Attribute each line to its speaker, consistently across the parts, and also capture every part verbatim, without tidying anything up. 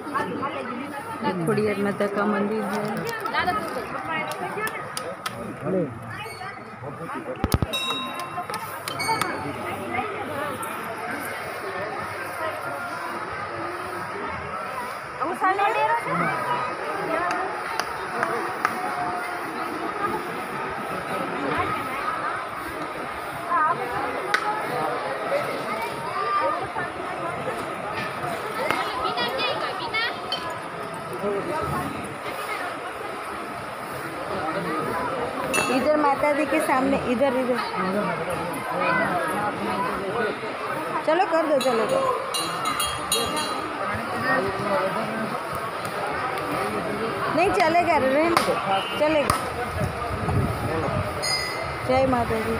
Speaker 1: खोड़ियार माता का मंदिर है। इधर माता जी के सामने, इधर इधर चलो कर दो, चलो कर। नहीं चलेगा, रहने दो, चलेगा। जय माता दी।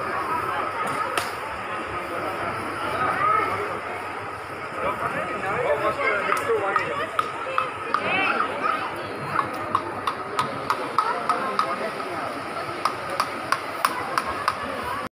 Speaker 2: No.